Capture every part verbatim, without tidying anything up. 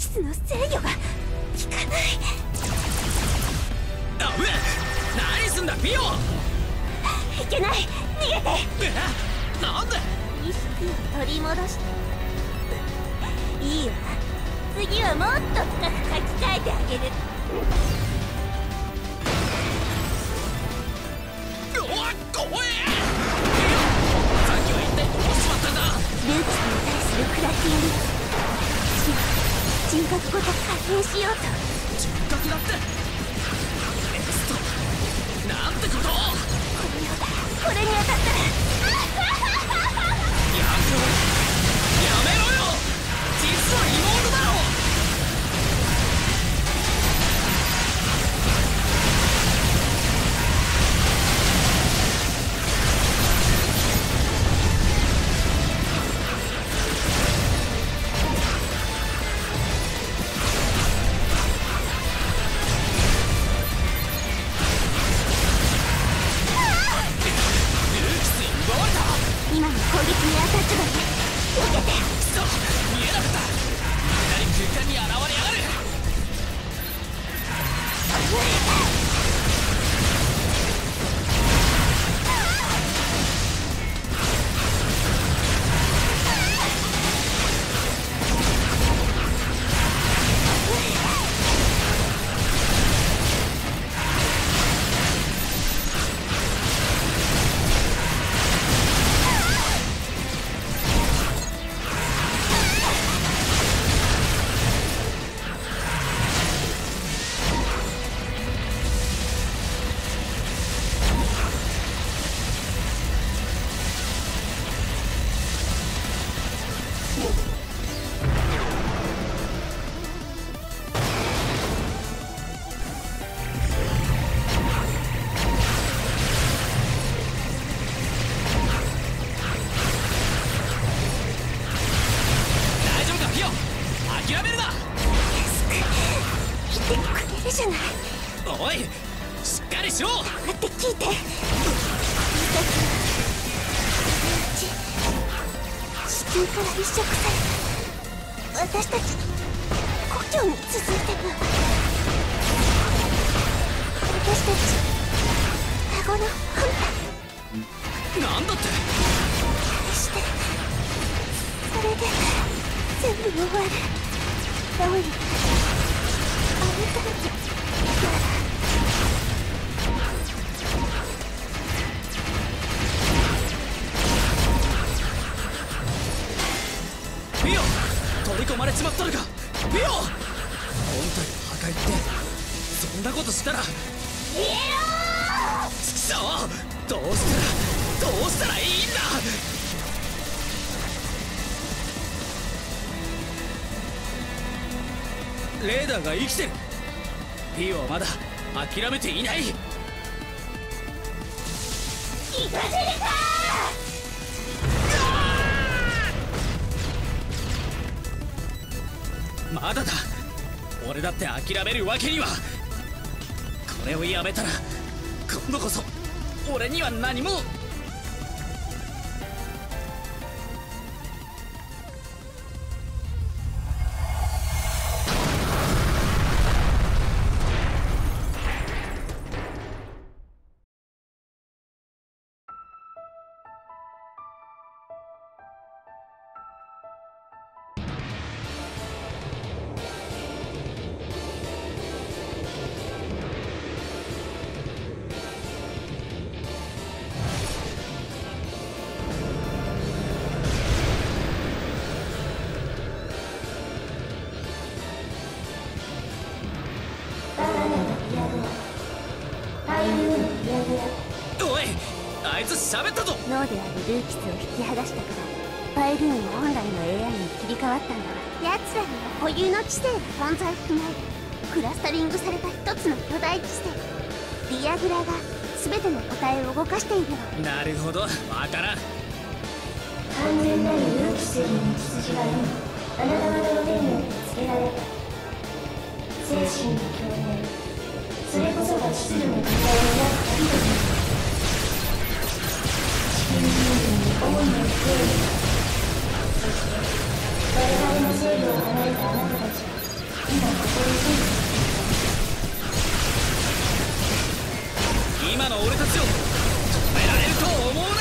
スの制御が効かない。 あぶね、何すんだピオ。 いけない、逃げて。 え、なんで。 意識を取り戻して。いいわ、次はもっと深く書き換えてあげる。 うわ、怖え。さっきは一体どうしまったんだ。 ルーキスに対するクラッキング。人格ごと改変しようと。 人格だって。エスト、なんてこと。 これよ、これに当たったら。 やめろよ、実は妹だろ。 今の攻撃に当たっちまって避けて。 くそ、見えなかった。左空間に現れやがる。諦めるな。 来てくれるじゃない。 おい、しっかりしろ。 待って聞いて。地球から移植された私たちの故郷に続いてる。私たち双子の本体。 なんだって。 してそれで全部終わる。どういうあなたたちなら。 ピオ、取り込まれちまったのか。ピオ、本体の破壊ってそんなことしたら。 イエロー。 ちくしょう、どうしたらどうしたらいいんだ。レーダーが生きてる。ピオはまだ諦めていない。 いかせるか。 まだだ。俺だって諦めるわけには。これをやめたら今度こそ俺には何も。おい、あいつ喋ったぞ。 脳であるルーキスを引き剥がしたからパイルーンは本来の エーアイ に切り替わったんだ。奴らには固有の知性が存在含まれる。クラスタリングされた一つの巨大知性ディアグラが全ての個体を動かしているの。 なるほど、わからん。 完全なるルーキスへの道筋が今あなた方の手によってつけられた。精神の共鳴、それこそが秩序の具体を担う鍵となる。地球人類に主による定理、そして我々の制御を離れたあなたたちは今ここにいる。 今の俺たちを止められると思うなよ。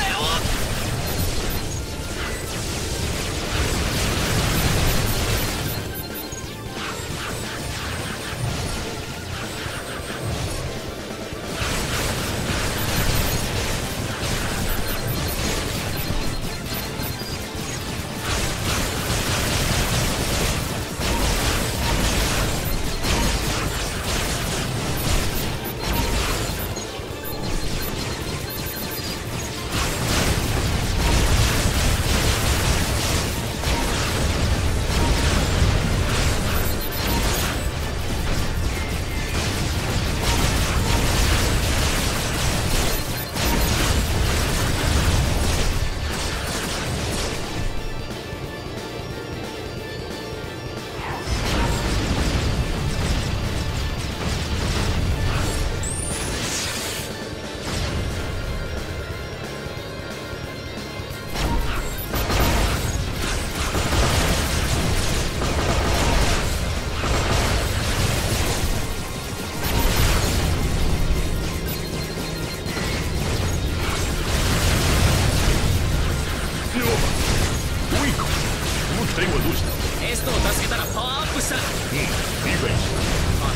エストを助けたらパワーアップした。うん、理解した。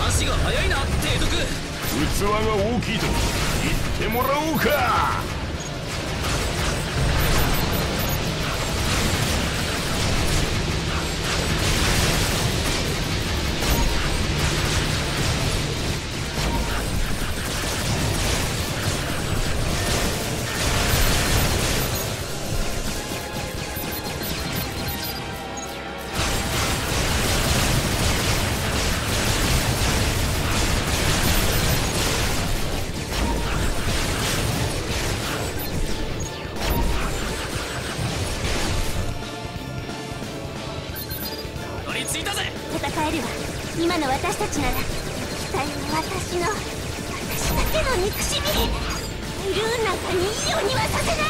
話が早いな、提督。 器が大きいと言ってもらおうか。 戦えるわ。今の私たちなら期待は私の私だけの憎しみ。ルーンなんかにいいようにはさせない。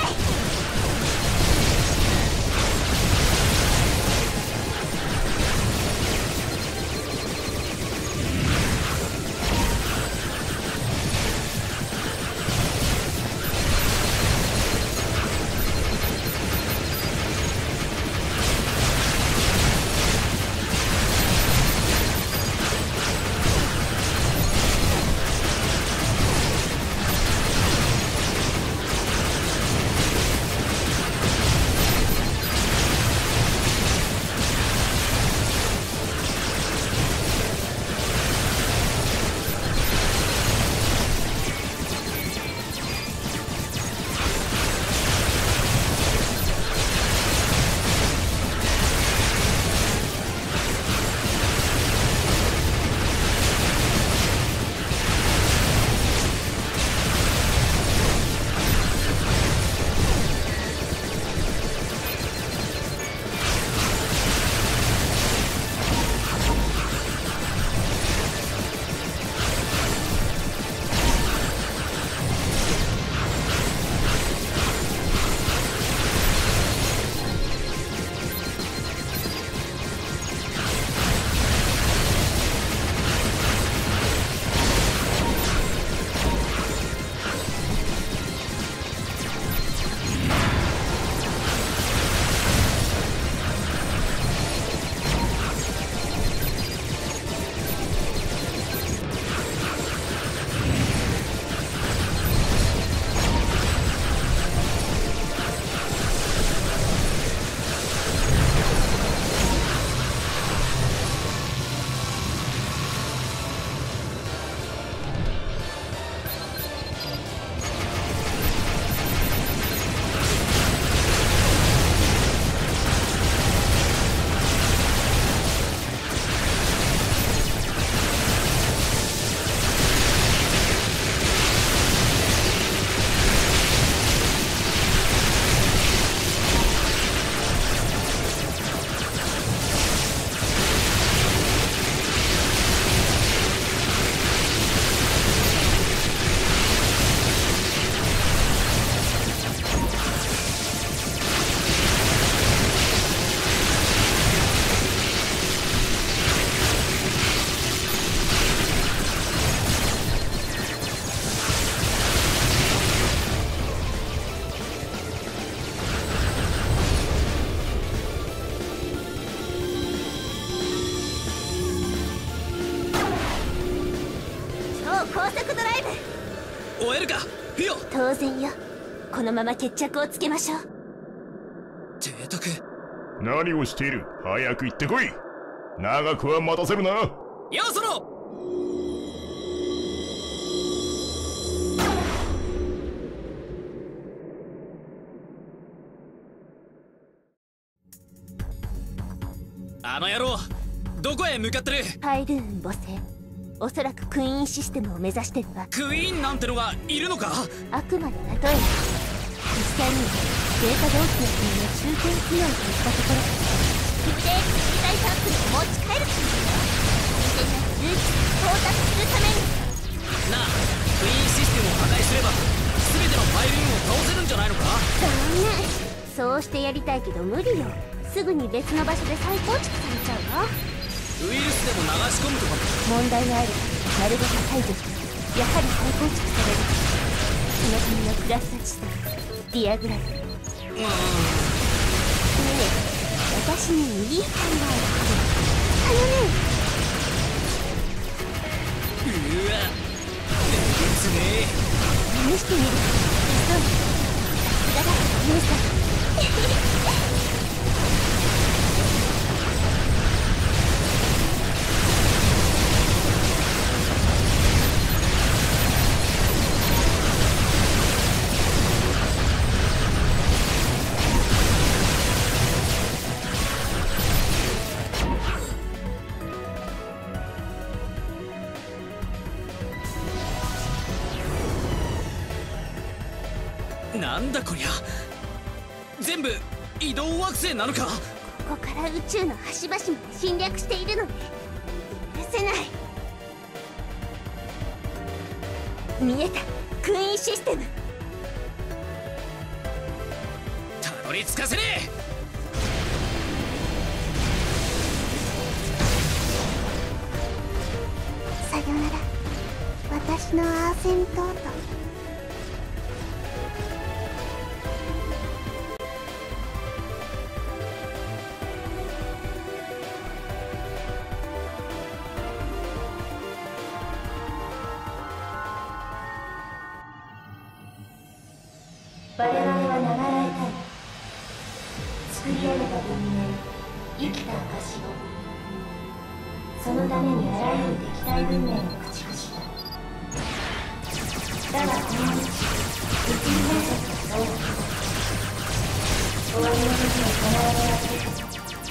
高速ドライブ。 終えるかフィオ。 当然よ。このまま決着をつけましょう。 提督、 何をしている。早く行ってこい。長くは待たせるな。 よそろ。あの野郎どこへ向かってる。 パイルーン母星、おそらくクイーンシステムを目指してるわ。 クイーンなんてのがいるのか。 あくまで例えば、実際にはデータ同期の国の中堅企業といったところ、スピーデージ身体サンプルを持ち帰るっていうのよ。自然な数値到達するために。 なあ、クイーンシステムを破壊すれば全てのパイルーンを倒せるんじゃないのか。 残念。そうしてやりたいけど無理よ。すぐに別の場所で再構築されちゃうわ。 ウイルスでも流し込むとか。 問題があるから丸ごと排除して、やはり再構築される。その国のクラスター地点ディアグラム。ねえ、私にいい考えがある。あのね。 うわ、えげつねえ。 試してみる。そう。さすがだ姉さん。 なんだこりゃ。全部移動惑星なのか。 ここから宇宙の端々まで侵略しているのね。許せない。見えた、クイーンシステム。 たどり着かせねえ。さよなら、私のアーセントート。 我々は長らえたい。作り上げた文明、生きた証を。そのためにあらゆる敵対文明を駆逐した。だがこの道、物理法則がそうだ。終わりの時に必ずやってくる。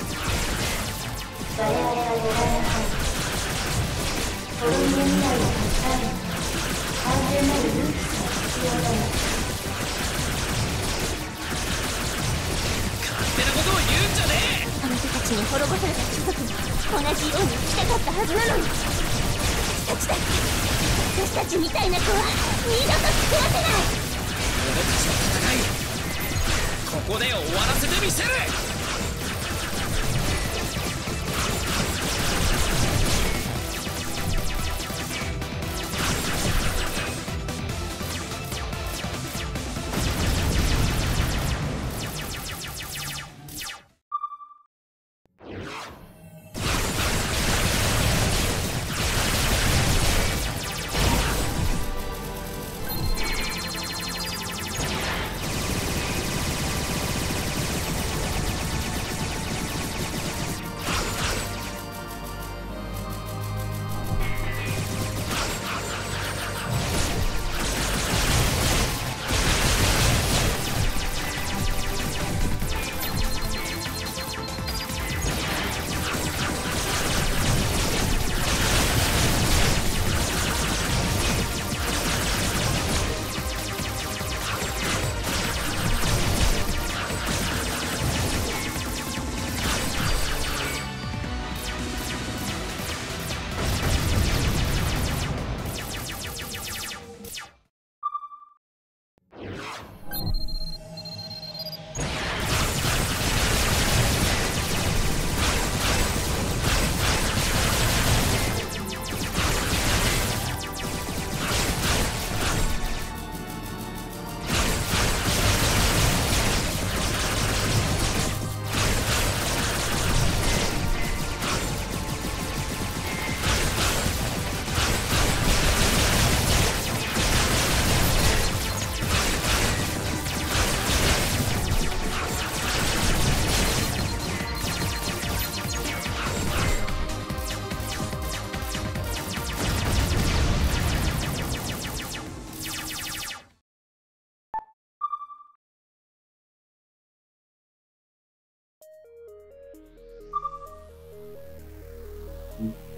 我々は長らえたい。滅びの未来を助かるには、完全なるルークスが必要だよ。 ってなことを言うんじゃねえ。 あの人たちに滅ぼされた種族も同じように生きたかったはずなのに。私たちだって私たちみたいな子は二度と作らせない。 俺たちの戦い、ここで終わらせてみせる。 うん